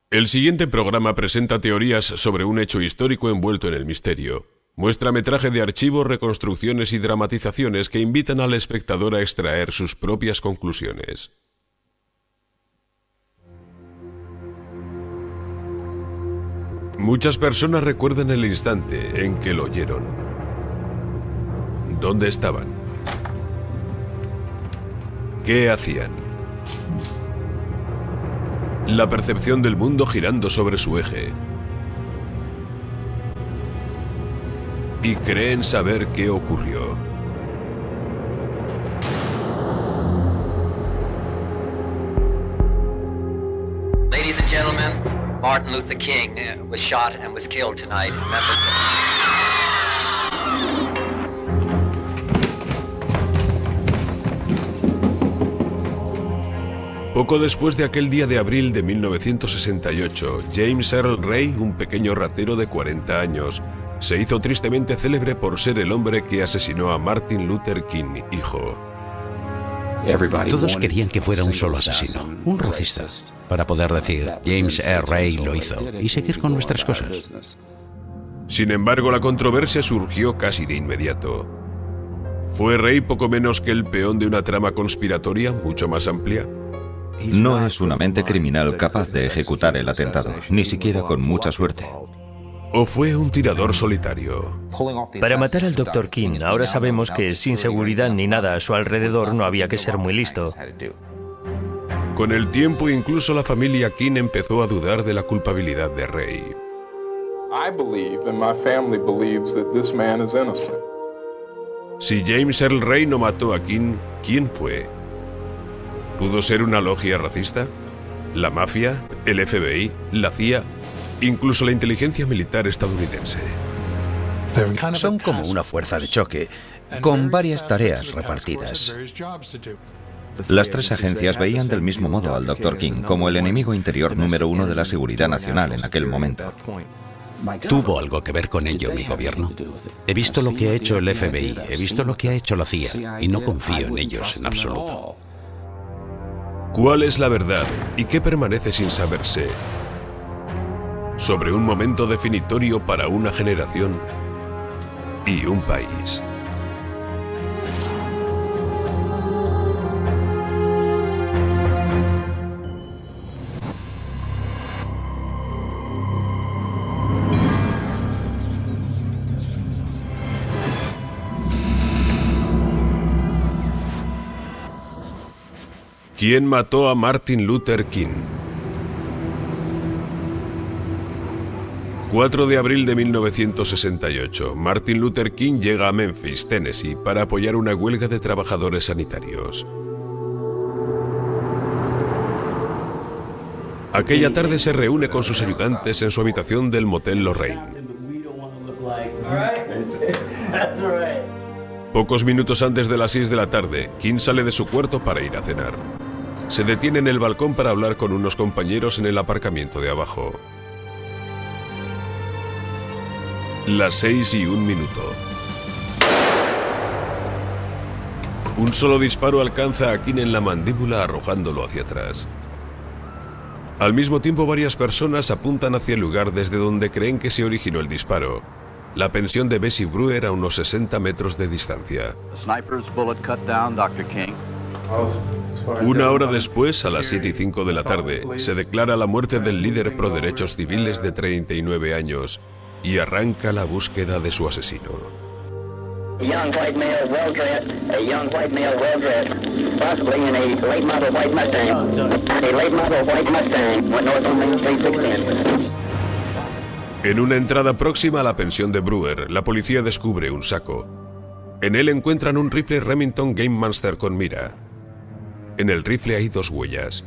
El siguiente programa presenta teorías sobre un hecho histórico envuelto en el misterio. Muestra metraje de archivo, reconstrucciones y dramatizaciones que invitan al espectador a extraer sus propias conclusiones. Muchas personas recuerdan el instante en que lo oyeron. ¿Dónde estaban? ¿Qué hacían? La percepción del mundo girando sobre su eje. Y creen saber qué ocurrió. Ladies and gentlemen, Martin Luther King was shot and was killed tonight in Memphis. Poco después de aquel día de abril de 1968, James Earl Ray, un pequeño ratero de 40 años, se hizo tristemente célebre por ser el hombre que asesinó a Martin Luther King, hijo. Todos querían que fuera un solo asesino, un racista, para poder decir, James Earl Ray lo hizo, y seguir con nuestras cosas. Sin embargo, la controversia surgió casi de inmediato. ¿Fue Ray poco menos que el peón de una trama conspiratoria mucho más amplia? No es una mente criminal capaz de ejecutar el atentado, ni siquiera con mucha suerte. ¿O fue un tirador solitario? Para matar al Dr. King, ahora sabemos que sin seguridad ni nada a su alrededor no había que ser muy listo. Con el tiempo, incluso la familia King empezó a dudar de la culpabilidad de Ray. Si James Earl Ray no mató a King, ¿quién fue? ¿Pudo ser una logia racista? ¿La mafia? ¿El FBI? ¿La CIA? Incluso la inteligencia militar estadounidense. Son como una fuerza de choque, con varias tareas repartidas. Las tres agencias veían del mismo modo al Dr. King como el enemigo interior número uno de la seguridad nacional en aquel momento. ¿Tuvo algo que ver con ello mi gobierno? He visto lo que ha hecho el FBI, he visto lo que ha hecho la CIA, y no confío en ellos en absoluto. ¿Cuál es la verdad y qué permanece sin saberse sobre un momento definitorio para una generación y un país? ¿Quién mató a Martin Luther King? 4 de abril de 1968, Martin Luther King llega a Memphis, Tennessee, para apoyar una huelga de trabajadores sanitarios. Aquella tarde se reúne con sus ayudantes en su habitación del motel Lorraine. Pocos minutos antes de las 6 de la tarde, King sale de su cuarto para ir a cenar. Se detiene en el balcón para hablar con unos compañeros en el aparcamiento de abajo. Las 6:01. Un solo disparo alcanza a King en la mandíbula, arrojándolo hacia atrás. Al mismo tiempo, varias personas apuntan hacia el lugar desde donde creen que se originó el disparo. La pensión de Bessie Brewer a unos 60 metros de distancia. Una hora después, a las 7:05 de la tarde, se declara la muerte del líder pro derechos civiles de 39 años y arranca la búsqueda de su asesino. En una entrada próxima a la pensión de Brewer, la policía descubre un saco. En él encuentran un rifle Remington Game Master con mira. En el rifle hay 2 huellas.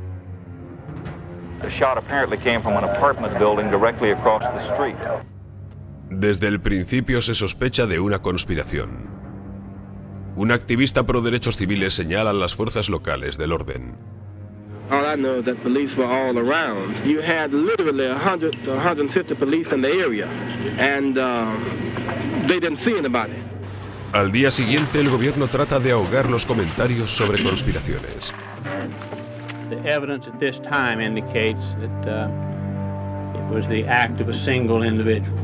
Desde el principio se sospecha de una conspiración. Un activista pro derechos civiles señala a las fuerzas locales del orden. All I know is that police were all around. You had literally 100 to 150 police in the area, and they didn't see anybody. Al día siguiente, el gobierno trata de ahogar los comentarios sobre conspiraciones. The evidence at this time indicates that was the act of a single individual.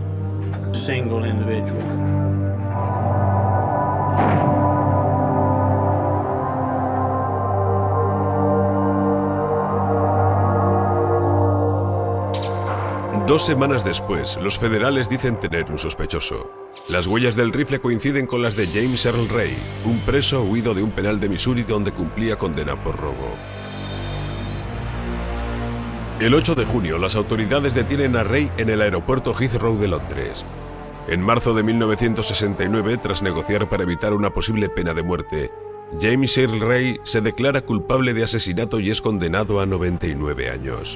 Dos semanas después, los federales dicen tener un sospechoso. Las huellas del rifle coinciden con las de James Earl Ray, un preso huido de un penal de Missouri donde cumplía condena por robo. El 8 de junio, las autoridades detienen a Ray en el aeropuerto Heathrow de Londres. En marzo de 1969, tras negociar para evitar una posible pena de muerte, James Earl Ray se declara culpable de asesinato y es condenado a 99 años.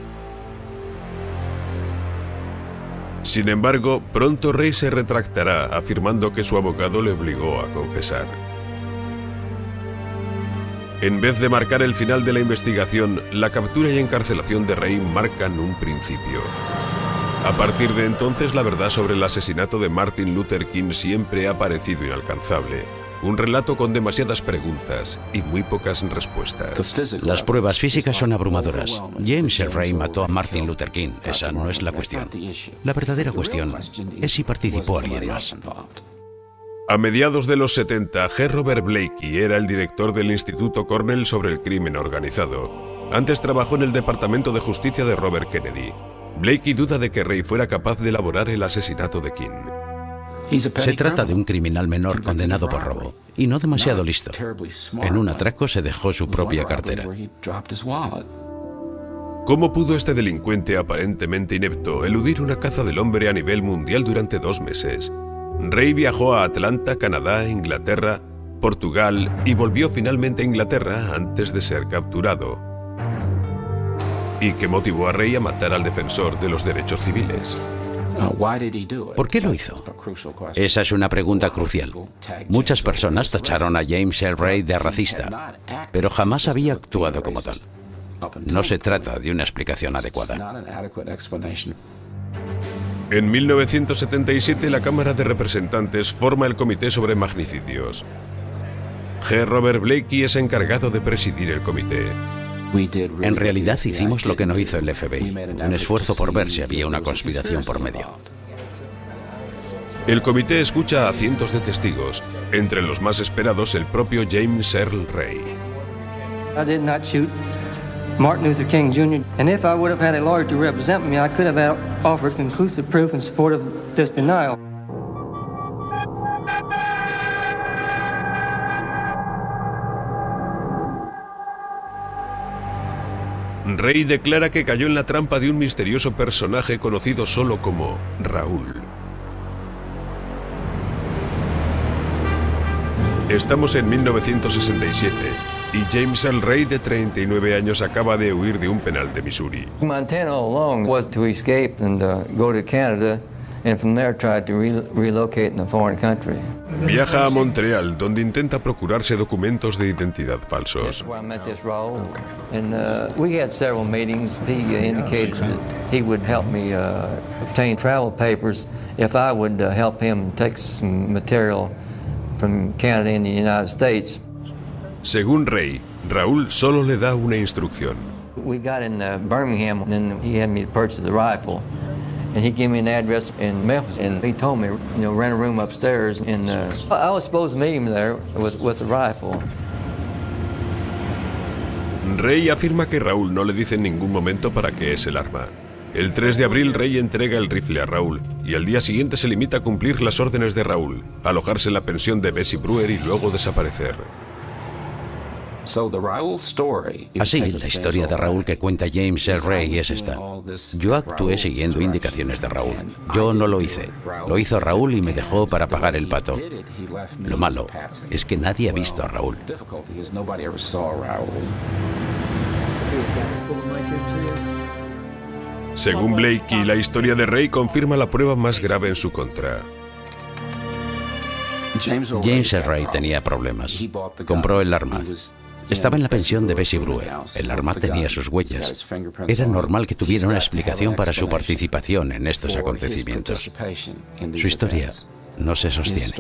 Sin embargo, pronto Ray se retractará, afirmando que su abogado le obligó a confesar. En vez de marcar el final de la investigación, la captura y encarcelación de Ray marcan un principio. A partir de entonces, la verdad sobre el asesinato de Martin Luther King siempre ha parecido inalcanzable. Un relato con demasiadas preguntas y muy pocas respuestas. Las pruebas físicas son abrumadoras. James Earl Ray mató a Martin Luther King. Esa no es la cuestión. La verdadera cuestión es si participó alguien más. A mediados de los 70, G. Robert Blakey era el director del Instituto Cornell sobre el crimen organizado. Antes trabajó en el Departamento de Justicia de Robert Kennedy. Blakey duda de que Ray fuera capaz de elaborar el asesinato de King. Se trata de un criminal menor condenado por robo, y no demasiado listo. En un atraco se dejó su propia cartera. ¿Cómo pudo este delincuente aparentemente inepto eludir una caza del hombre a nivel mundial durante 2 meses? Ray viajó a Atlanta, Canadá, Inglaterra, Portugal y volvió finalmente a Inglaterra antes de ser capturado. ¿Y qué motivó a Ray a matar al defensor de los derechos civiles? ¿Por qué lo hizo? Esa es una pregunta crucial. Muchas personas tacharon a James Earl Ray de racista, pero jamás había actuado como tal. No se trata de una explicación adecuada. En 1977, la Cámara de Representantes forma el Comité sobre Magnicidios. G. Robert Blakey es encargado de presidir el comité. En realidad hicimos lo que no hizo el FBI, un esfuerzo por ver si había una conspiración por medio. El comité escucha a cientos de testigos, entre los más esperados el propio James Earl Ray. I did not shoot Martin Luther King Jr. And if I would have had a lawyer to represent me, I could have offered conclusive proof in support of this denial. Ray declara que cayó en la trampa de un misterioso personaje conocido solo como Raúl. Estamos en 1967 y James Earl Ray, de 39 años, acaba de huir de un penal de Missouri. Montana all along was to escape and go to Canada and from there tried to relocate in a foreign country. Viaja a Montreal, donde intenta procurarse documentos de identidad falsos. That's where I met this Raul, and we had several meetings. He indicated that he would help me obtain travel papers if I would help him take some material from Canada and the United States. Según Ray, Raúl solo le da una instrucción. We got in Birmingham, and he had me purchase the rifle. And he gave me an address in Memphis, and he told me, rent a room upstairs. And I was supposed to meet him there with the rifle. Ray afirma que Raúl no le dice en ningún momento para qué es el arma. El 3 de abril, Ray entrega el rifle a Raúl, y al día siguiente se limita a cumplir las órdenes de Raúl, alojarse en la pensión de Bessie Brewer y luego desaparecer. Así, la historia de Raúl que cuenta James Earl Ray es esta. Yo actué siguiendo indicaciones de Raúl. Yo no lo hice. Lo hizo Raúl y me dejó para pagar el pato. Lo malo es que nadie ha visto a Raúl. Según Blakey, la historia de Ray confirma la prueba más grave en su contra. James Earl Ray tenía problemas. Compró el arma. Estaba en la pensión de Bessie Brewer. El arma tenía sus huellas. Era normal que tuviera una explicación para su participación en estos acontecimientos. Su historia no se sostiene.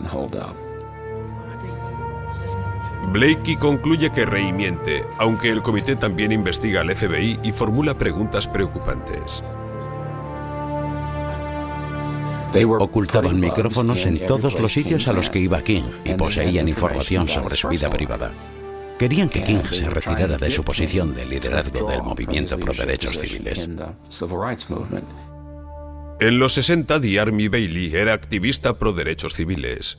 Blakey concluye que Ray miente, aunque el comité también investiga al FBI y formula preguntas preocupantes. Ocultaban micrófonos en todos los sitios a los que iba King y poseían información sobre su vida privada. Querían que King se retirara de su posición de liderazgo del movimiento pro derechos civiles. En los 60, Army Bailey era activista pro derechos civiles.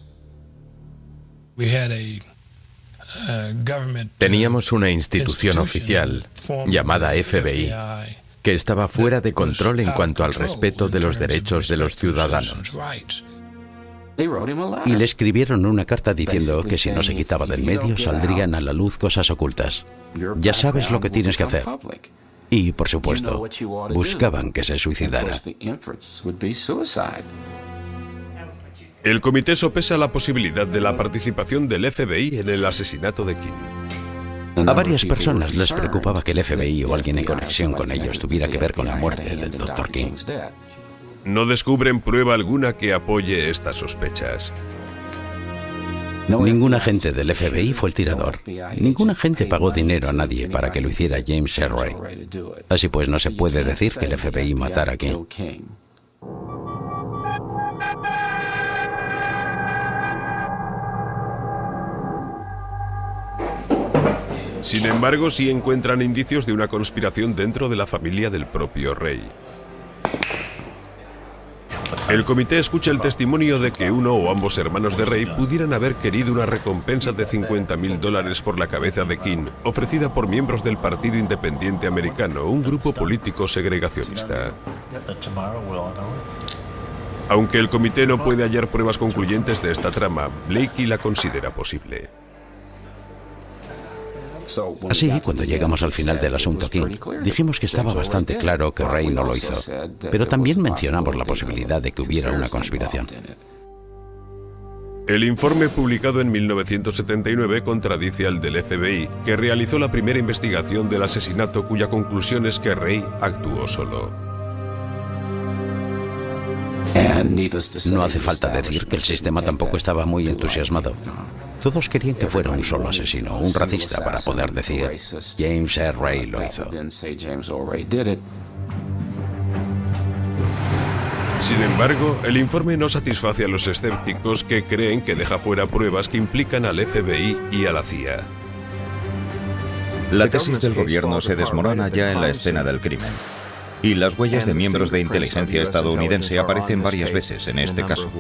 Teníamos una institución oficial llamada FBI que estaba fuera de control en cuanto al respeto de los derechos de los ciudadanos. Y le escribieron una carta diciendo que si no se quitaba del medio saldrían a la luz cosas ocultas. Ya sabes lo que tienes que hacer. Y, por supuesto, buscaban que se suicidara. El comité sopesa la posibilidad de la participación del FBI en el asesinato de King. A varias personas les preocupaba que el FBI o alguien en conexión con ellos tuviera que ver con la muerte del Dr. King. No descubren prueba alguna que apoye estas sospechas. Ningún agente del FBI fue el tirador. Ningún agente pagó dinero a nadie para que lo hiciera James Earl Ray. Así pues, no se puede decir que el FBI matara a King. Sin embargo, sí encuentran indicios de una conspiración dentro de la familia del propio Ray. El comité escucha el testimonio de que uno o ambos hermanos de Ray pudieran haber querido una recompensa de $50.000 por la cabeza de King, ofrecida por miembros del Partido Independiente Americano, un grupo político segregacionista. Aunque el comité no puede hallar pruebas concluyentes de esta trama, Blakey la considera posible. Así, cuando llegamos al final del asunto King, dijimos que estaba bastante claro que Ray no lo hizo, pero también mencionamos la posibilidad de que hubiera una conspiración. El informe publicado en 1979 contradice al del FBI, que realizó la primera investigación del asesinato cuya conclusión es que Ray actuó solo. No hace falta decir que el sistema tampoco estaba muy entusiasmado. Todos querían que fuera un solo asesino, un racista, para poder decir James Earl Ray lo hizo. Sin embargo, el informe no satisface a los escépticos que creen que deja fuera pruebas que implican al FBI y a la CIA. La tesis del gobierno se desmorona ya en la escena del crimen. Y las huellas de miembros de inteligencia estadounidense aparecen varias veces en este caso.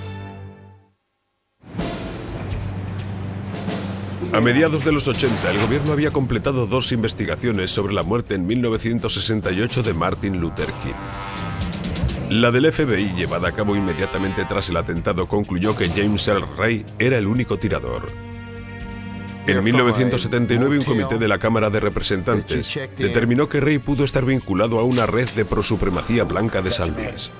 A mediados de los 80, el gobierno había completado 2 investigaciones sobre la muerte en 1968 de Martin Luther King. La del FBI, llevada a cabo inmediatamente tras el atentado, concluyó que James Earl Ray era el único tirador. En 1979, un comité de la Cámara de Representantes determinó que Ray pudo estar vinculado a una red de prosupremacía blanca de San Luis.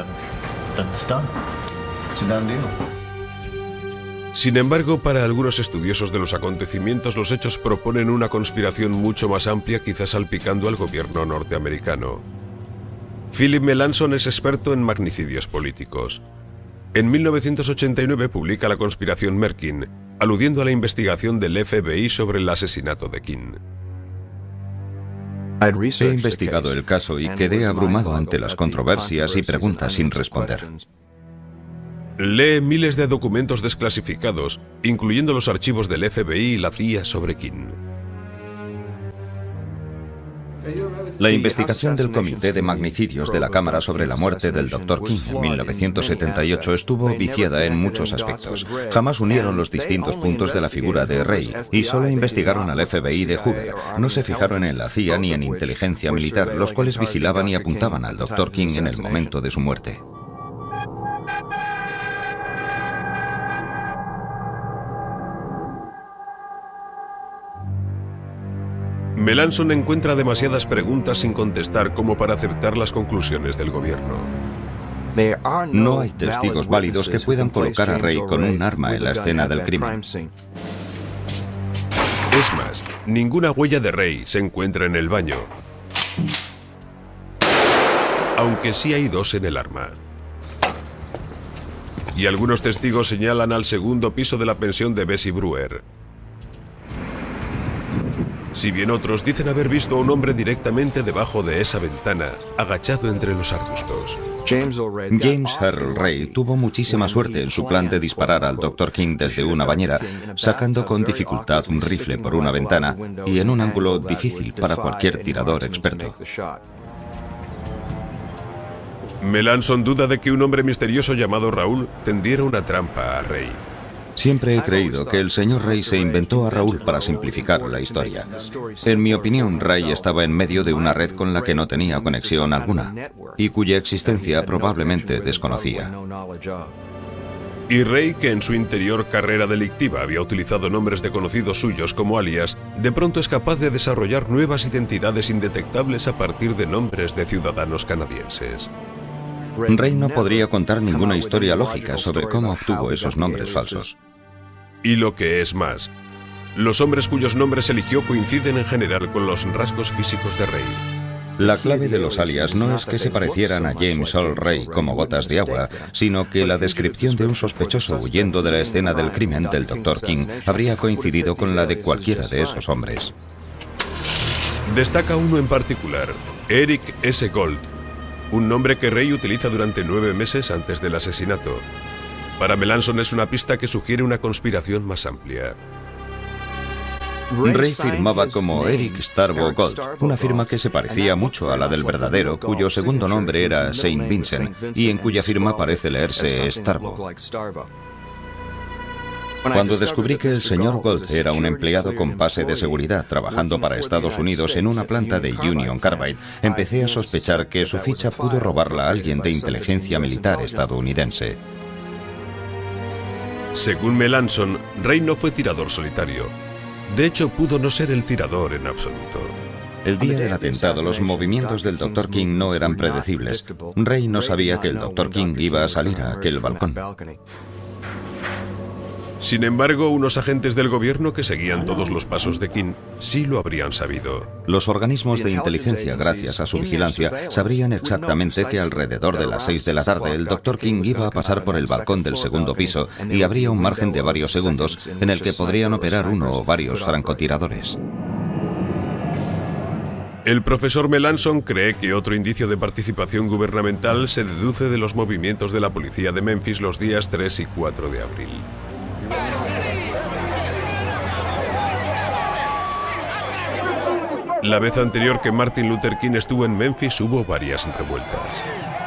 Sin embargo, para algunos estudiosos de los acontecimientos, los hechos proponen una conspiración mucho más amplia, quizás salpicando al gobierno norteamericano. Philip Melanson es experto en magnicidios políticos. En 1989 publica La conspiración Merkin, aludiendo a la investigación del FBI sobre el asesinato de King. He investigado el caso y quedé abrumado ante las controversias y preguntas sin responder. Lee miles de documentos desclasificados, incluyendo los archivos del FBI y la CIA sobre King. La investigación del Comité de Magnicidios de la Cámara sobre la muerte del Dr. King en 1978 estuvo viciada en muchos aspectos. Jamás unieron los distintos puntos de la figura de Ray y solo investigaron al FBI de Hoover. No se fijaron en la CIA ni en inteligencia militar, los cuales vigilaban y apuntaban al Dr. King en el momento de su muerte. Melanson encuentra demasiadas preguntas sin contestar como para aceptar las conclusiones del gobierno. No hay testigos válidos que puedan colocar a Ray con un arma en la escena del crimen. Es más, ninguna huella de Ray se encuentra en el baño, aunque sí hay 2 en el arma. Y algunos testigos señalan al segundo piso de la pensión de Bessie Brewer. Si bien otros dicen haber visto a un hombre directamente debajo de esa ventana, agachado entre los arbustos. James Earl Ray tuvo muchísima suerte en su plan de disparar al Dr. King desde una bañera, sacando con dificultad un rifle por una ventana y en un ángulo difícil para cualquier tirador experto. Melanson duda de que un hombre misterioso llamado Raúl tendiera una trampa a Ray. Siempre he creído que el señor Ray se inventó a Raúl para simplificar la historia. En mi opinión, Ray estaba en medio de una red con la que no tenía conexión alguna y cuya existencia probablemente desconocía. Y Ray, que en su interior carrera delictiva había utilizado nombres de conocidos suyos como alias, de pronto es capaz de desarrollar nuevas identidades indetectables a partir de nombres de ciudadanos canadienses. Ray no podría contar ninguna historia lógica sobre cómo obtuvo esos nombres falsos. Y lo que es más, los hombres cuyos nombres eligió coinciden en general con los rasgos físicos de Ray. La clave de los alias no es que se parecieran a James Earl Ray como gotas de agua, sino que la descripción de un sospechoso huyendo de la escena del crimen del Dr. King habría coincidido con la de cualquiera de esos hombres. Destaca uno en particular, Eric S. Gold, un nombre que Ray utiliza durante 9 meses antes del asesinato. Para Melanson es una pista que sugiere una conspiración más amplia. Ray firmaba como Eric Starbo Gold, una firma que se parecía mucho a la del verdadero, cuyo segundo nombre era Saint Vincent y en cuya firma parece leerse Starbo. Cuando descubrí que el señor Gold era un empleado con pase de seguridad trabajando para Estados Unidos en una planta de Union Carbide, empecé a sospechar que su ficha pudo robarla a alguien de inteligencia militar estadounidense. Según Melanson, Ray no fue tirador solitario. De hecho, pudo no ser el tirador en absoluto. El día del atentado, los movimientos del Dr. King no eran predecibles. Ray no sabía que el Dr. King iba a salir a aquel balcón. Sin embargo, unos agentes del gobierno que seguían todos los pasos de King sí lo habrían sabido. Los organismos de inteligencia, gracias a su vigilancia, sabrían exactamente que alrededor de las 6 de la tarde el Dr. King iba a pasar por el balcón del segundo piso y habría un margen de varios segundos en el que podrían operar uno o varios francotiradores. El profesor Melanson cree que otro indicio de participación gubernamental se deduce de los movimientos de la policía de Memphis los días 3 y 4 de abril. La vez anterior que Martin Luther King estuvo en Memphis hubo varias revueltas.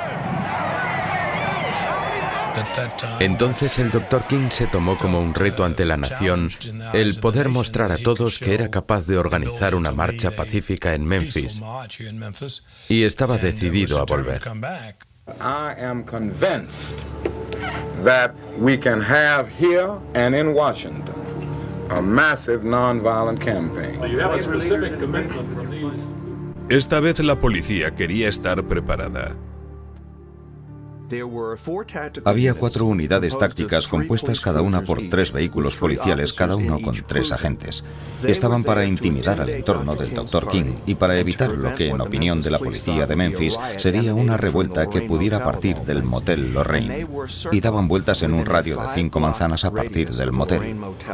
Entonces el Dr. King se tomó como un reto ante la nación el poder mostrar a todos que era capaz de organizar una marcha pacífica en Memphis y estaba decidido a volver. I am convinced that we can have here and in Washington a massive nonviolent campaign. Esta vez la policía quería estar preparada. Había 4 unidades tácticas compuestas cada una por 3 vehículos policiales, cada uno con 3 agentes. Estaban para intimidar al entorno del Dr. King y para evitar lo que, en opinión de la policía de Memphis, sería una revuelta que pudiera partir del motel Lorraine. Y daban vueltas en un radio de 5 manzanas a partir del motel.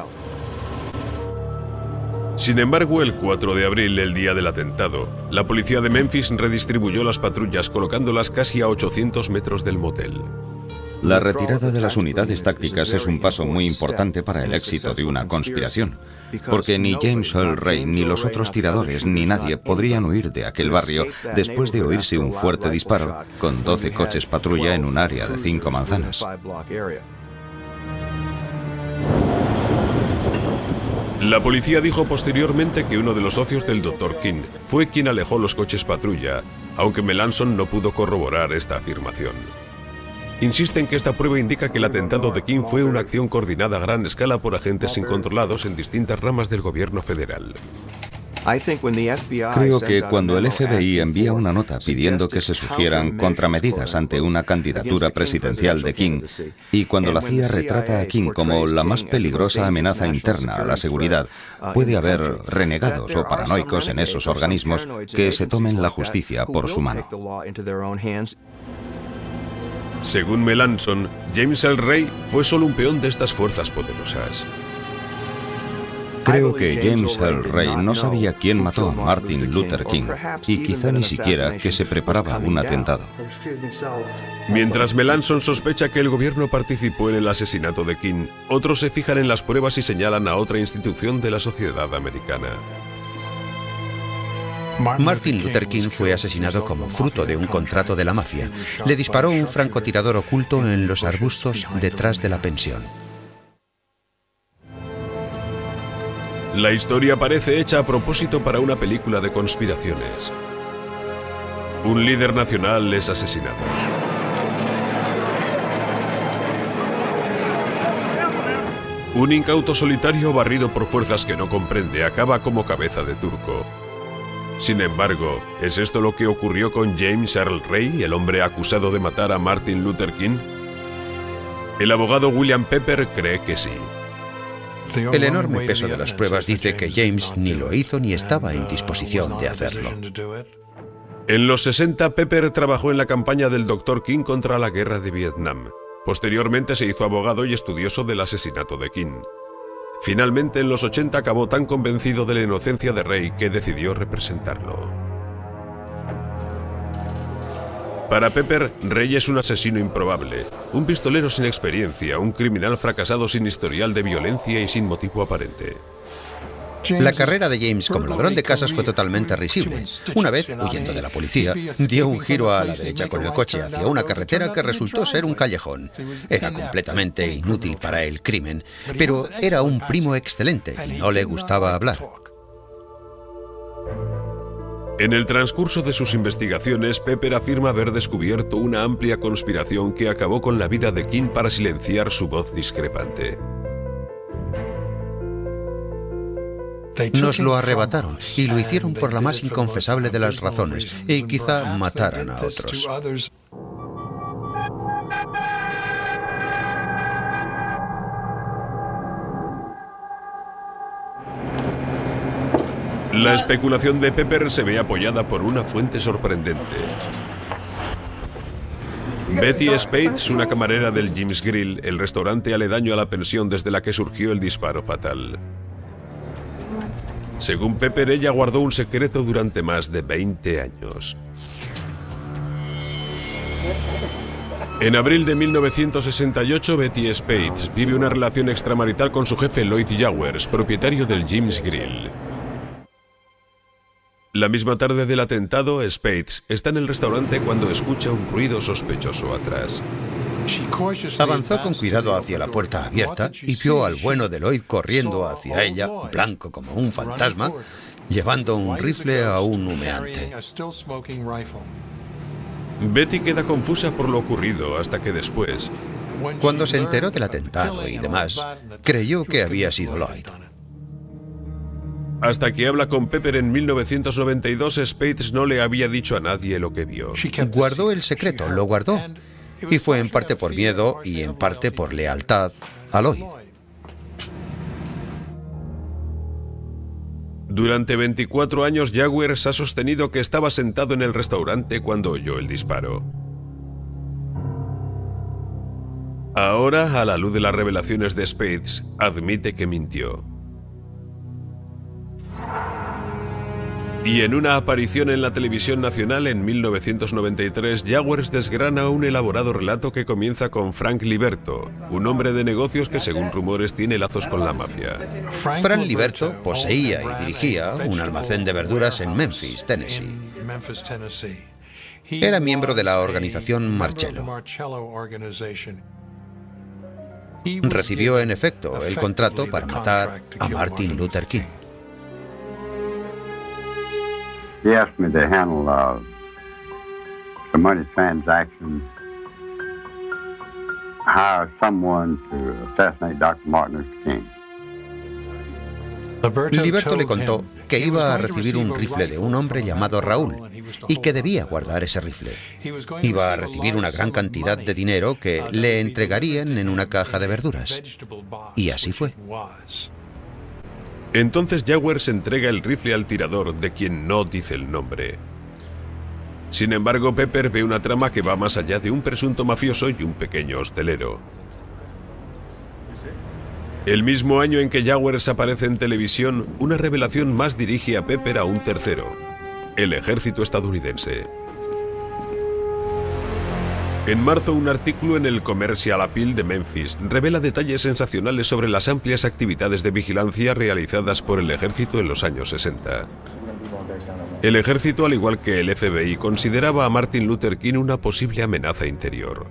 Sin embargo, el 4 de abril, el día del atentado, la policía de Memphis redistribuyó las patrullas colocándolas casi a 800 metros del motel. La retirada de las unidades tácticas es un paso muy importante para el éxito de una conspiración, porque ni James Earl Ray, ni los otros tiradores, ni nadie podrían huir de aquel barrio después de oírse un fuerte disparo con 12 coches patrulla en un área de 5 manzanas. La policía dijo posteriormente que uno de los socios del Dr. King fue quien alejó los coches patrulla, aunque Melanson no pudo corroborar esta afirmación. Insisten que esta prueba indica que el atentado de King fue una acción coordinada a gran escala por agentes incontrolados en distintas ramas del gobierno federal. Creo que cuando el FBI envía una nota pidiendo que se sugieran contramedidas ante una candidatura presidencial de King, y cuando la CIA retrata a King como la más peligrosa amenaza interna a la seguridad, puede haber renegados o paranoicos en esos organismos que se tomen la justicia por su mano. Según Melanson, James Earl Ray fue solo un peón de estas fuerzas poderosas. Creo que James Earl Ray no sabía quién mató a Martin Luther King y quizá ni siquiera que se preparaba un atentado. Mientras Melanson sospecha que el gobierno participó en el asesinato de King, otros se fijan en las pruebas y señalan a otra institución de la sociedad americana. Martin Luther King fue asesinado como fruto de un contrato de la mafia. Le disparó un francotirador oculto en los arbustos detrás de la pensión. La historia parece hecha a propósito para una película de conspiraciones. Un líder nacional es asesinado. Un incauto solitario barrido por fuerzas que no comprende acaba como cabeza de turco. Sin embargo, ¿es esto lo que ocurrió con James Earl Ray, el hombre acusado de matar a Martin Luther King? El abogado William Pepper cree que sí. El enorme peso de las pruebas dice que James ni lo hizo ni estaba en disposición de hacerlo. En los 60, Pepper trabajó en la campaña del Dr. King contra la guerra de Vietnam. Posteriormente se hizo abogado y estudioso del asesinato de King. Finalmente, en los 80 acabó tan convencido de la inocencia de Ray que decidió representarlo. Para Pepper, Ray es un asesino improbable, un pistolero sin experiencia, un criminal fracasado sin historial de violencia y sin motivo aparente. La carrera de James como ladrón de casas fue totalmente risible. Una vez, huyendo de la policía, dio un giro a la derecha con el coche hacia una carretera que resultó ser un callejón. Era completamente inútil para el crimen, pero era un primo excelente y no le gustaba hablar. En el transcurso de sus investigaciones, Pepper afirma haber descubierto una amplia conspiración que acabó con la vida de King para silenciar su voz discrepante. Nos lo arrebataron y lo hicieron por la más inconfesable de las razones, y quizá mataran a otros. La especulación de Pepper se ve apoyada por una fuente sorprendente. Betty Spades, una camarera del Jim's Grill, el restaurante aledaño a la pensión desde la que surgió el disparo fatal. Según Pepper, ella guardó un secreto durante más de 20 años. En abril de 1968, Betty Spades vive una relación extramarital con su jefe Lloyd Jawers, propietario del Jim's Grill. La misma tarde del atentado, Spades está en el restaurante cuando escucha un ruido sospechoso atrás. Avanzó con cuidado hacia la puerta abierta y vio al bueno de Lloyd corriendo hacia ella, blanco como un fantasma, llevando un rifle a un humeante. Betty queda confusa por lo ocurrido hasta que después, cuando se enteró del atentado y demás, creyó que había sido Lloyd. Hasta que habla con Pepper en 1992, Spades no le había dicho a nadie lo que vio. Guardó el secreto, lo guardó. Y fue en parte por miedo y en parte por lealtad a Lloyd. Durante 24 años, Jawers ha sostenido que estaba sentado en el restaurante cuando oyó el disparo. Ahora, a la luz de las revelaciones de Spades, admite que mintió. Y en una aparición en la televisión nacional en 1993, Jawers desgrana un elaborado relato que comienza con Frank Liberto, un hombre de negocios que según rumores tiene lazos con la mafia. Frank Liberto poseía y dirigía un almacén de verduras en Memphis, Tennessee. Era miembro de la organización Marcello. Recibió en efecto el contrato para matar a Martin Luther King. He asked me to handle the money transaction, hire someone to assassinate Dr. Martin Luther King. Liberto le contó que iba a recibir un rifle de un hombre llamado Raúl y que debía guardar ese rifle. Iba a recibir una gran cantidad de dinero que le entregarían en una caja de verduras. Y así fue. Entonces Jawers entrega el rifle al tirador, de quien no dice el nombre. Sin embargo, Pepper ve una trama que va más allá de un presunto mafioso y un pequeño hostelero. El mismo año en que Jowers aparece en televisión, una revelación más dirige a Pepper a un tercero, el ejército estadounidense. En marzo, un artículo en el Commercial Appeal de Memphis revela detalles sensacionales sobre las amplias actividades de vigilancia realizadas por el ejército en los años 60. El ejército, al igual que el FBI, consideraba a Martin Luther King una posible amenaza interior.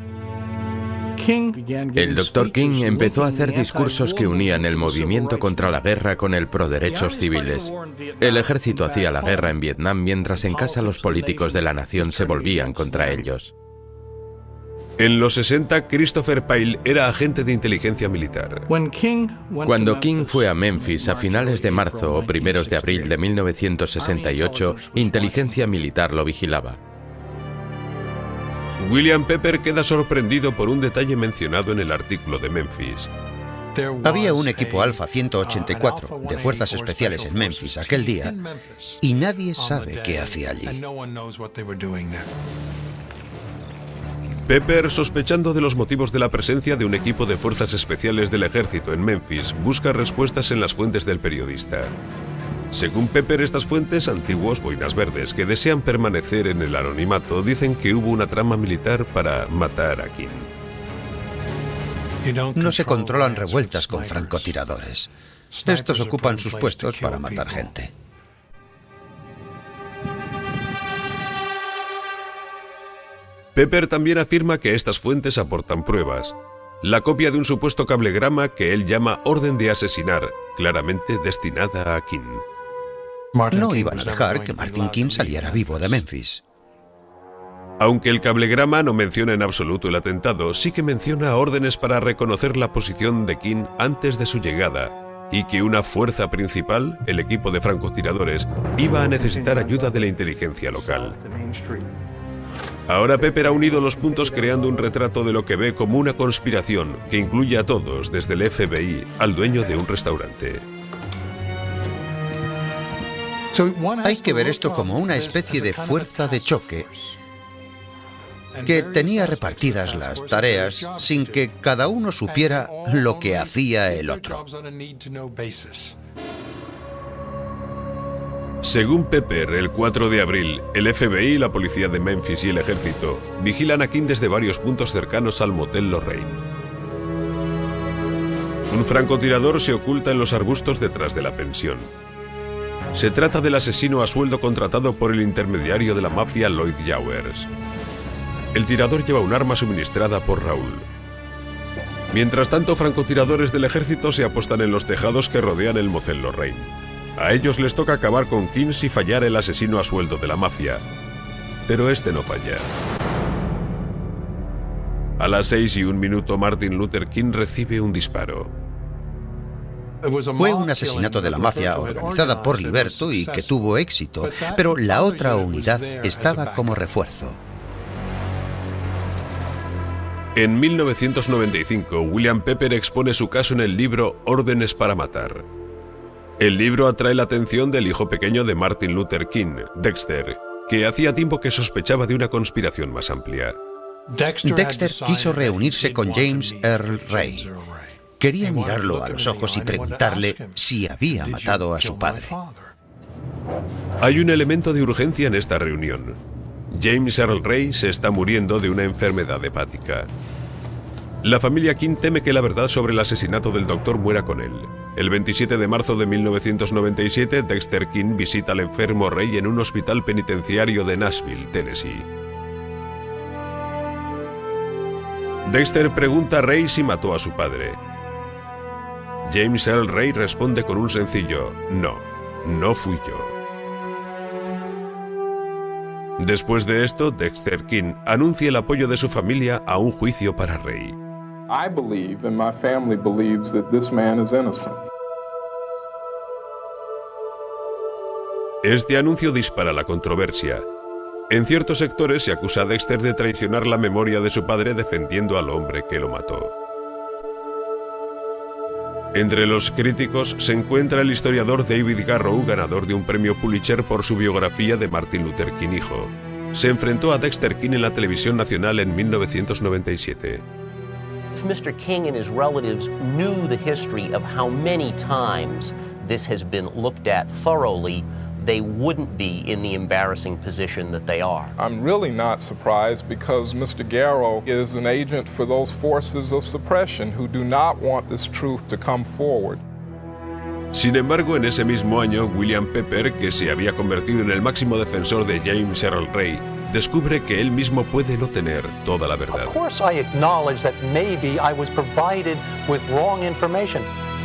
El Dr. King empezó a hacer discursos que unían el movimiento contra la guerra con el pro derechos civiles. El ejército hacía la guerra en Vietnam mientras en casa los políticos de la nación se volvían contra ellos. En los 60, Christopher Pyle era agente de inteligencia militar. Cuando King fue a Memphis a finales de marzo o primeros de abril de 1968, inteligencia militar lo vigilaba. William Pepper queda sorprendido por un detalle mencionado en el artículo de Memphis. Había un equipo Alfa 184 de fuerzas especiales en Memphis aquel día y nadie sabe qué hacía allí. Pepper, sospechando de los motivos de la presencia de un equipo de fuerzas especiales del ejército en Memphis, busca respuestas en las fuentes del periodista. Según Pepper, estas fuentes, antiguos boinas verdes que desean permanecer en el anonimato, dicen que hubo una trama militar para matar a King. No se controlan revueltas con francotiradores. Estos ocupan sus puestos para matar gente. Pepper también afirma que estas fuentes aportan pruebas. La copia de un supuesto cablegrama que él llama orden de asesinar, claramente destinada a King. No iban a dejar que Martin King saliera vivo de Memphis. Aunque el cablegrama no menciona en absoluto el atentado, sí que menciona órdenes para reconocer la posición de King antes de su llegada y que una fuerza principal, el equipo de francotiradores, iba a necesitar ayuda de la inteligencia local. Ahora Pepper ha unido los puntos creando un retrato de lo que ve como una conspiración que incluye a todos, desde el FBI al dueño de un restaurante. Hay que ver esto como una especie de fuerza de choque que tenía repartidas las tareas sin que cada uno supiera lo que hacía el otro. Según Pepper, el 4 de abril, el FBI, la policía de Memphis y el ejército vigilan a King desde varios puntos cercanos al motel Lorraine. Un francotirador se oculta en los arbustos detrás de la pensión. Se trata del asesino a sueldo contratado por el intermediario de la mafia Lloyd Jowers. El tirador lleva un arma suministrada por Raúl. Mientras tanto, francotiradores del ejército se apostan en los tejados que rodean el motel Lorraine. A ellos les toca acabar con King si fallara el asesino a sueldo de la mafia. Pero este no falla. A las 6:01, Martin Luther King recibe un disparo. Fue un asesinato de la mafia organizada por Liberto y que tuvo éxito, pero la otra unidad estaba como refuerzo. En 1995, William Pepper expone su caso en el libro Órdenes para matar. El libro atrae la atención del hijo pequeño de Martin Luther King, Dexter, que hacía tiempo que sospechaba de una conspiración más amplia. Dexter quiso reunirse con James Earl Ray. Quería mirarlo a los ojos y preguntarle si había matado a su padre. Hay un elemento de urgencia en esta reunión. James Earl Ray se está muriendo de una enfermedad hepática. La familia King teme que la verdad sobre el asesinato del doctor muera con él. El 27 de marzo de 1997, Dexter King visita al enfermo Ray en un hospital penitenciario de Nashville, Tennessee. Dexter pregunta a Ray si mató a su padre. James Earl Ray responde con un sencillo "No, no fui yo". Después de esto, Dexter King anuncia el apoyo de su familia a un juicio para Ray. I believe, and my family believes, that this man is innocent. Este anuncio dispara la controversia. En ciertos sectores se acusa a Dexter de traicionar la memoria de su padre defendiendo al hombre que lo mató. Entre los críticos se encuentra el historiador David Garrow, ganador de un premio Pulitzer por su biografía de Martin Luther King hijo. Se enfrentó a Dexter King en la televisión nacional en 1997. Mr. King and his relatives knew the history of how many times this has been looked at thoroughly, they wouldn't be in the embarrassing position that they are. I'm really not surprised because Mr. Garrow is an agent for those forces of suppression who do not want this truth to come forward. Sin embargo, en ese mismo año, William Pepper, que se había convertido en el máximo defensor de James Earl Ray, descubre que él mismo puede no tener toda la verdad. Of course, I acknowledge that maybe I was provided with wrong information.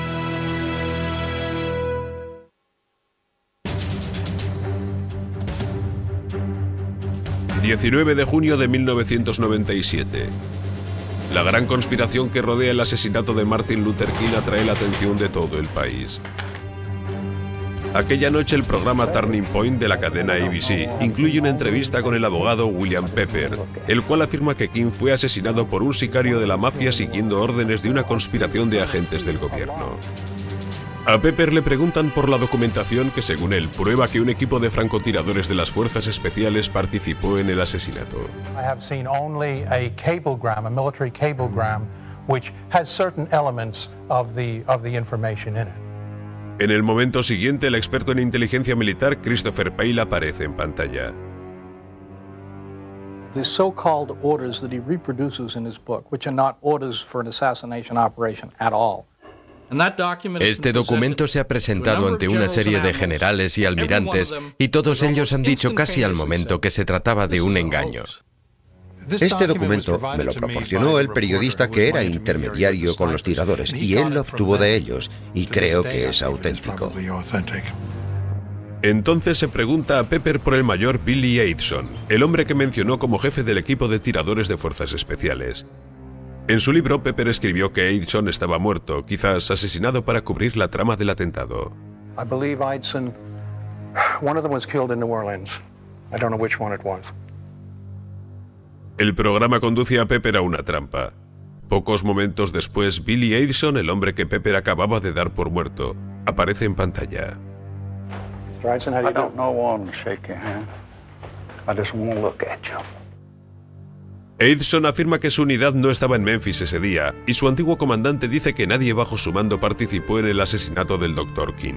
19 de junio de 1997. La gran conspiración que rodea el asesinato de Martin Luther King atrae la atención de todo el país. Aquella noche el programa Turning Point de la cadena ABC incluye una entrevista con el abogado William Pepper, el cual afirma que King fue asesinado por un sicario de la mafia siguiendo órdenes de una conspiración de agentes del gobierno. A Pepper le preguntan por la documentación que, según él, prueba que un equipo de francotiradores de las fuerzas especiales participó en el asesinato. I have seen only a cablegram, a military cablegram, which has certain elements of the information in it. En el momento siguiente, el experto en inteligencia militar Christopher Pale aparece en pantalla. The so-called orders that he reproduces in his book, which are not orders for an assassination operation at all. Este documento se ha presentado ante una serie de generales y almirantes y todos ellos han dicho casi al momento que se trataba de un engaño. Este documento me lo proporcionó el periodista que era intermediario con los tiradores y él lo obtuvo de ellos y creo que es auténtico. Entonces se pregunta a Pepper por el mayor Billy Eidson, el hombre que mencionó como jefe del equipo de tiradores de fuerzas especiales. En su libro, Pepper escribió que Eidson estaba muerto, quizás asesinado para cubrir la trama del atentado. I believe Eidson, one of them was killed in New Orleans. I don't know which one it was. El programa conduce a Pepper a una trampa. Pocos momentos después, Billy Eidson, el hombre que Pepper acababa de dar por muerto, aparece en pantalla. Mr. Eidson, how do you do? I don't want to shake your hand. I just want to look at you. Eidson afirma que su unidad no estaba en Memphis ese día, y su antiguo comandante dice que nadie bajo su mando participó en el asesinato del Dr. King.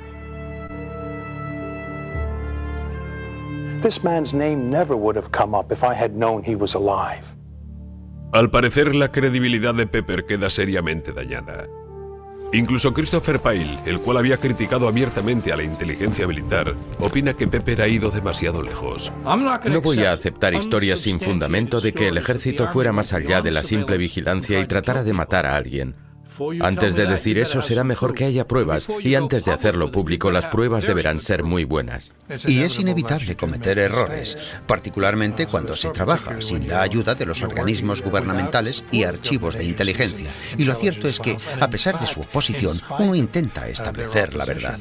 This man's name never would have come up if I had known he was alive. Al parecer, la credibilidad de Pepper queda seriamente dañada. Incluso Christopher Pale, el cual había criticado abiertamente a la inteligencia militar, opina que Pepper ha ido demasiado lejos. No voy a aceptar historias sin fundamento de que el ejército fuera más allá de la simple vigilancia y tratara de matar a alguien. Antes de decir eso, será mejor que haya pruebas, y antes de hacerlo público, las pruebas deberán ser muy buenas. Y es inevitable cometer errores, particularmente cuando se trabaja sin la ayuda de los organismos gubernamentales y archivos de inteligencia. Y lo cierto es que, a pesar de su oposición, uno intenta establecer la verdad.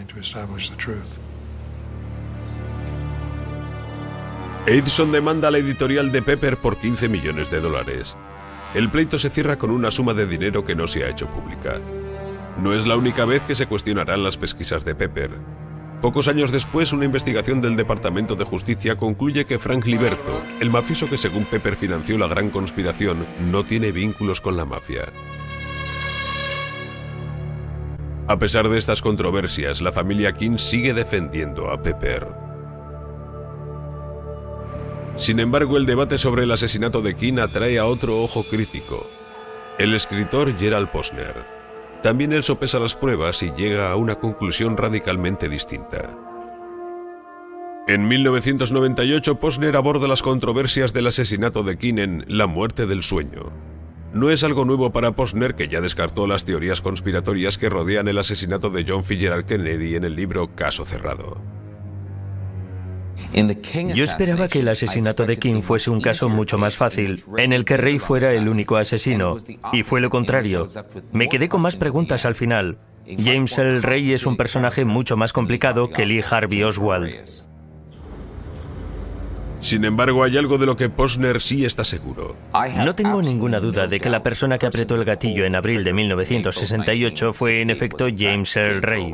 Eidson demanda a la editorial de Pepper por $15 millones. El pleito se cierra con una suma de dinero que no se ha hecho pública. No es la única vez que se cuestionarán las pesquisas de Pepper. Pocos años después, una investigación del Departamento de Justicia concluye que Frank Liberto, el mafioso que según Pepper financió la gran conspiración, no tiene vínculos con la mafia. A pesar de estas controversias, la familia King sigue defendiendo a Pepper. Sin embargo, el debate sobre el asesinato de King atrae a otro ojo crítico: el escritor Gerald Posner. También él sopesa las pruebas y llega a una conclusión radicalmente distinta. En 1998, Posner aborda las controversias del asesinato de King en La muerte del sueño. No es algo nuevo para Posner, que ya descartó las teorías conspiratorias que rodean el asesinato de John Fitzgerald Kennedy en el libro Caso cerrado. Yo esperaba que el asesinato de King fuese un caso mucho más fácil, en el que Ray fuera el único asesino, y fue lo contrario. Me quedé con más preguntas al final. James Earl Ray es un personaje mucho más complicado que Lee Harvey Oswald. Sin embargo, hay algo de lo que Posner sí está seguro. No tengo ninguna duda de que la persona que apretó el gatillo en abril de 1968 fue en efecto James Earl Ray.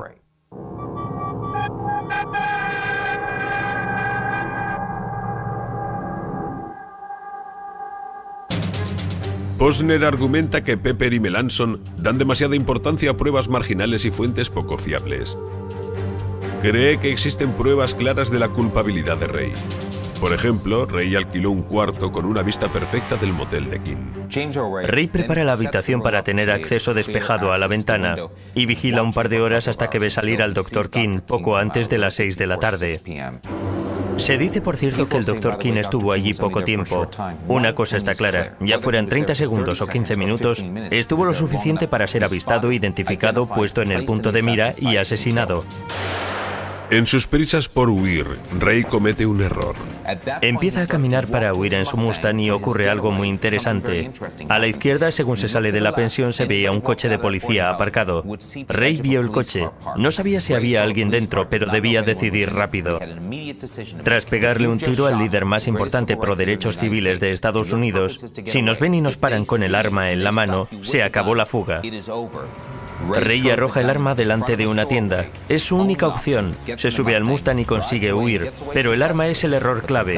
Posner argumenta que Pepper y Melanson dan demasiada importancia a pruebas marginales y fuentes poco fiables. Cree que existen pruebas claras de la culpabilidad de Ray. Por ejemplo, Ray alquiló un cuarto con una vista perfecta del motel de King. Ray prepara la habitación para tener acceso despejado a la ventana y vigila un par de horas hasta que ve salir al Dr. King poco antes de las 6 de la tarde. Se dice, por cierto, que el Dr. King estuvo allí poco tiempo. Una cosa está clara, ya fueran 30 segundos o 15 minutos, estuvo lo suficiente para ser avistado, identificado, puesto en el punto de mira y asesinado. En sus prisas por huir, Ray comete un error. Empieza a caminar para huir en su Mustang y ocurre algo muy interesante. A la izquierda, según se sale de la pensión, se veía un coche de policía aparcado. Ray vio el coche. No sabía si había alguien dentro, pero debía decidir rápido. Tras pegarle un tiro al líder más importante pro derechos civiles de Estados Unidos, si nos ven y nos paran con el arma en la mano, se acabó la fuga. Ray arroja el arma delante de una tienda. Es su única opción. Se sube al Mustang y consigue huir, pero el arma es el error clave.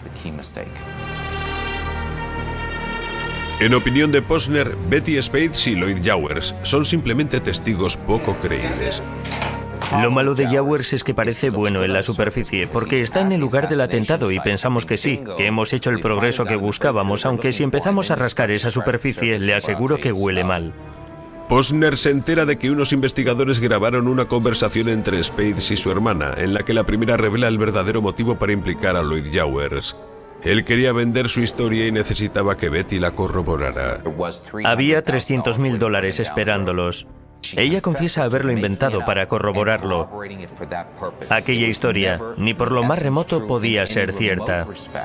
En opinión de Posner, Betty Spades y Lloyd Jowers son simplemente testigos poco creíbles. Lo malo de Jowers es que parece bueno en la superficie, porque está en el lugar del atentado y pensamos que sí, que hemos hecho el progreso que buscábamos, aunque si empezamos a rascar esa superficie, le aseguro que huele mal. Posner se entera de que unos investigadores grabaron una conversación entre Spades y su hermana, en la que la primera revela el verdadero motivo para implicar a Lloyd Jowers. Él quería vender su historia y necesitaba que Betty la corroborara. Había $300.000 esperándolos. Ella confiesa haberlo inventado para corroborarlo. Aquella historia, ni por lo más remoto, podía ser cierta.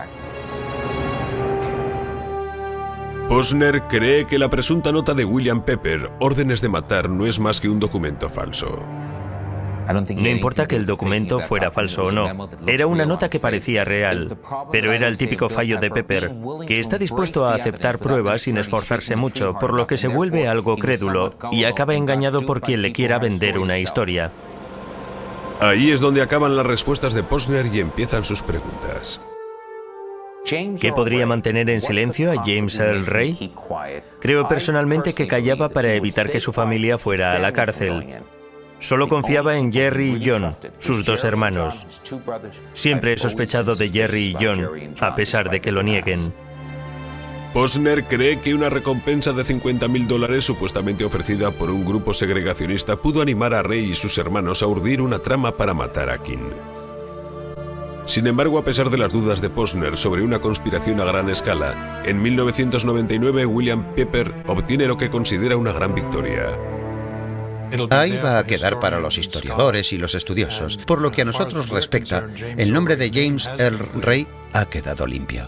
Posner cree que la presunta nota de William Pepper, órdenes de matar, no es más que un documento falso. No importa que el documento fuera falso o no, era una nota que parecía real, pero era el típico fallo de Pepper, que está dispuesto a aceptar pruebas sin esforzarse mucho, por lo que se vuelve algo crédulo y acaba engañado por quien le quiera vender una historia. Ahí es donde acaban las respuestas de Posner y empiezan sus preguntas. ¿Qué podría mantener en silencio a James Earl Ray? Creo personalmente que callaba para evitar que su familia fuera a la cárcel. Solo confiaba en Jerry y John, sus dos hermanos. Siempre he sospechado de Jerry y John, a pesar de que lo nieguen. Posner cree que una recompensa de $50.000 supuestamente ofrecida por un grupo segregacionista pudo animar a Ray y sus hermanos a urdir una trama para matar a King. Sin embargo, a pesar de las dudas de Posner sobre una conspiración a gran escala, en 1999 William Pepper obtiene lo que considera una gran victoria. Ahí va a quedar para los historiadores y los estudiosos. Por lo que a nosotros respecta, el nombre de James Earl Ray ha quedado limpio.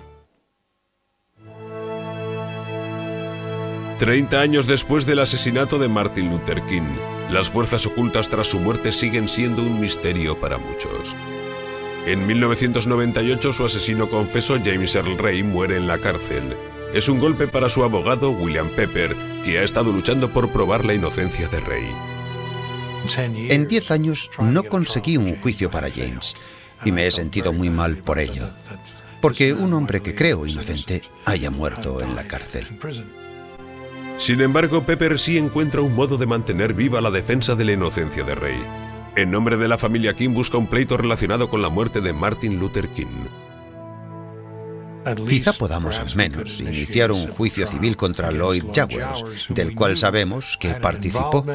30 años después del asesinato de Martin Luther King, las fuerzas ocultas tras su muerte siguen siendo un misterio para muchos. En 1998 su asesino confeso, James Earl Ray, muere en la cárcel. Es un golpe para su abogado, William Pepper, que ha estado luchando por probar la inocencia de Ray. En 10 años no conseguí un juicio para James y me he sentido muy mal por ello, porque un hombre que creo inocente haya muerto en la cárcel. Sin embargo, Pepper sí encuentra un modo de mantener viva la defensa de la inocencia de Ray. En nombre de la familia King busca un pleito relacionado con la muerte de Martin Luther King. Quizá podamos al menos iniciar un juicio civil contra Lloyd Jowers, del cual sabemos que participó.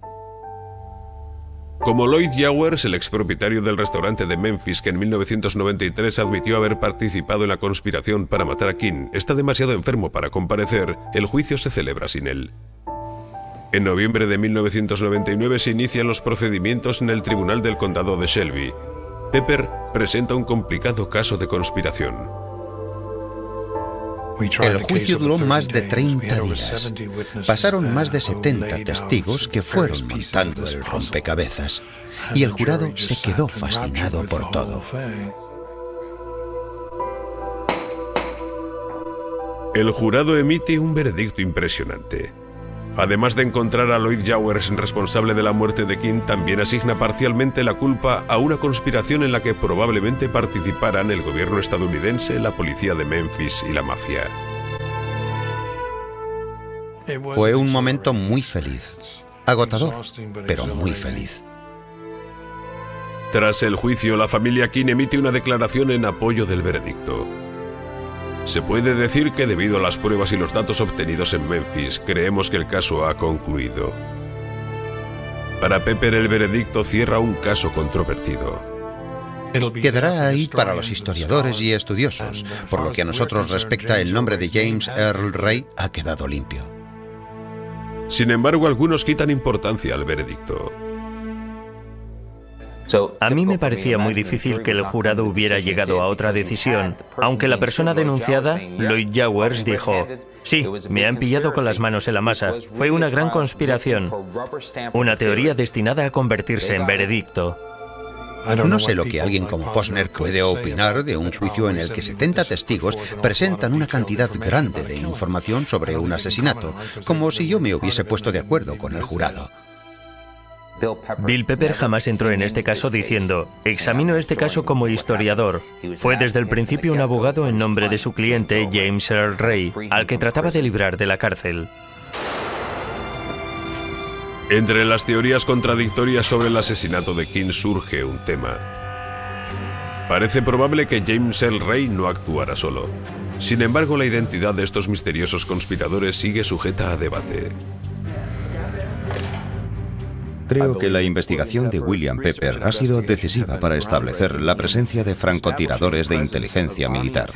Como Lloyd Jowers, el expropietario del restaurante de Memphis que en 1993 admitió haber participado en la conspiración para matar a King, está demasiado enfermo para comparecer, el juicio se celebra sin él. En noviembre de 1999 se inician los procedimientos en el Tribunal del Condado de Shelby. Pepper presenta un complicado caso de conspiración. El juicio duró más de 30 días. Pasaron más de 70 testigos que fueron montando el rompecabezas. Y el jurado se quedó fascinado por todo. El jurado emite un veredicto impresionante. Además de encontrar a Lloyd Jowers responsable de la muerte de King, también asigna parcialmente la culpa a una conspiración en la que probablemente participaran el gobierno estadounidense, la policía de Memphis y la mafia. Fue un momento muy feliz, agotador, pero muy feliz. Tras el juicio, la familia King emite una declaración en apoyo del veredicto. Se puede decir que debido a las pruebas y los datos obtenidos en Memphis, creemos que el caso ha concluido. Para Pepper, el veredicto cierra un caso controvertido. Quedará ahí para los historiadores y estudiosos. Por lo que a nosotros respecta, el nombre de James Earl Ray ha quedado limpio. Sin embargo, algunos quitan importancia al veredicto. A mí me parecía muy difícil que el jurado hubiera llegado a otra decisión, aunque la persona denunciada, Lloyd Jowers, dijo: sí, me han pillado con las manos en la masa. Fue una gran conspiración. Una teoría destinada a convertirse en veredicto. No sé lo que alguien como Posner puede opinar de un juicio en el que 70 testigos presentan una cantidad grande de información sobre un asesinato, como si yo me hubiese puesto de acuerdo con el jurado. Bill Pepper jamás entró en este caso diciendo: examino este caso como historiador. Fue desde el principio un abogado en nombre de su cliente, James Earl Ray, al que trataba de librar de la cárcel. Entre las teorías contradictorias sobre el asesinato de King surge un tema. Parece probable que James Earl Ray no actuara solo. Sin embargo, la identidad de estos misteriosos conspiradores sigue sujeta a debate. Creo que la investigación de William Pepper ha sido decisiva para establecer la presencia de francotiradores de inteligencia militar.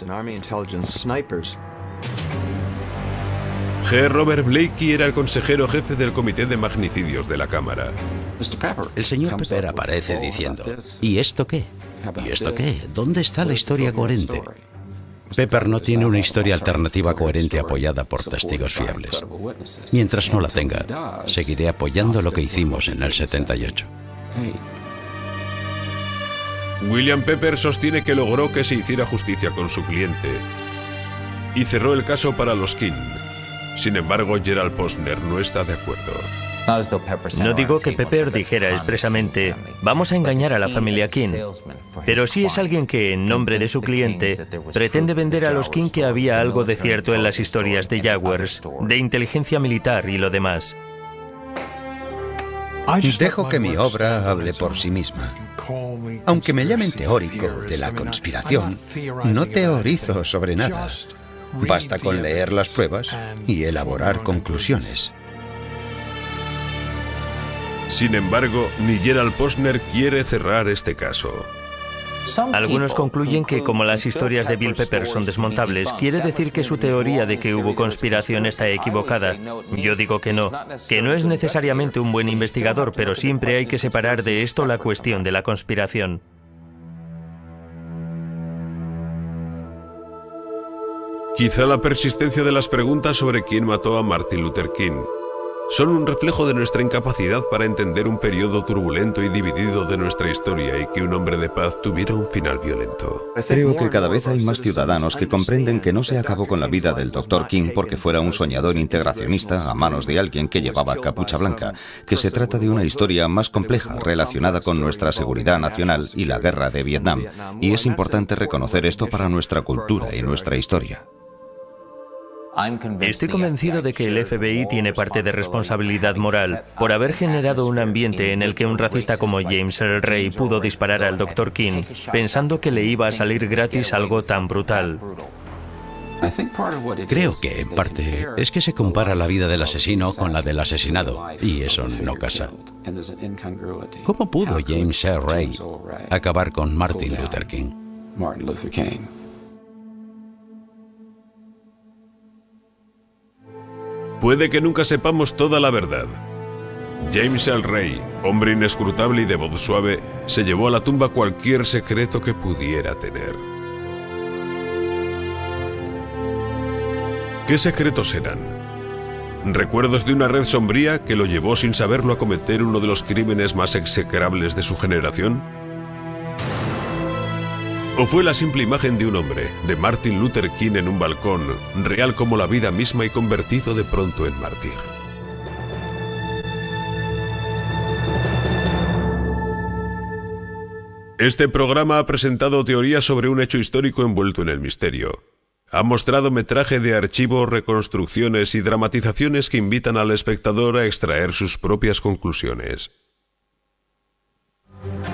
G. Robert Blakey era el consejero jefe del Comité de Magnicidios de la Cámara. El señor Pepper aparece diciendo: ¿y esto qué? ¿Y esto qué? ¿Dónde está la historia coherente? Pepper no tiene una historia alternativa coherente apoyada por testigos fiables. Mientras no la tenga, seguiré apoyando lo que hicimos en el 78. William Pepper sostiene que logró que se hiciera justicia con su cliente y cerró el caso para los King. Sin embargo, Gerald Posner no está de acuerdo. No digo que Pepper dijera expresamente: vamos a engañar a la familia King, pero sí es alguien que, en nombre de su cliente, pretende vender a los King que había algo de cierto en las historias de Jowers, de inteligencia militar y lo demás. Dejo que mi obra hable por sí misma. Aunque me llamen teórico de la conspiración, no teorizo sobre nada. Basta con leer las pruebas y elaborar conclusiones. Sin embargo, ni Gerald Posner quiere cerrar este caso. Algunos concluyen que, como las historias de Bill Pepper son desmontables, quiere decir que su teoría de que hubo conspiración está equivocada. Yo digo que no es necesariamente un buen investigador, pero siempre hay que separar de esto la cuestión de la conspiración. Quizá la persistencia de las preguntas sobre quién mató a Martin Luther King son un reflejo de nuestra incapacidad para entender un periodo turbulento y dividido de nuestra historia y que un hombre de paz tuviera un final violento. Creo que cada vez hay más ciudadanos que comprenden que no se acabó con la vida del Dr. King porque fuera un soñador integracionista a manos de alguien que llevaba capucha blanca, que se trata de una historia más compleja relacionada con nuestra seguridad nacional y la guerra de Vietnam, y es importante reconocer esto para nuestra cultura y nuestra historia. Estoy convencido de que el FBI tiene parte de responsabilidad moral por haber generado un ambiente en el que un racista como James Earl Ray pudo disparar al Dr. King pensando que le iba a salir gratis algo tan brutal. Creo que, en parte, es que se compara la vida del asesino con la del asesinado, y eso no casa. ¿Cómo pudo James Earl Ray acabar con Martin Luther King? Puede que nunca sepamos toda la verdad. James Earl Ray, hombre inescrutable y de voz suave, se llevó a la tumba cualquier secreto que pudiera tener. ¿Qué secretos eran? ¿Recuerdos de una red sombría que lo llevó sin saberlo a cometer uno de los crímenes más execrables de su generación? ¿O fue la simple imagen de un hombre, de Martin Luther King en un balcón, real como la vida misma y convertido de pronto en mártir? Este programa ha presentado teorías sobre un hecho histórico envuelto en el misterio. Ha mostrado metraje de archivo, reconstrucciones y dramatizaciones que invitan al espectador a extraer sus propias conclusiones.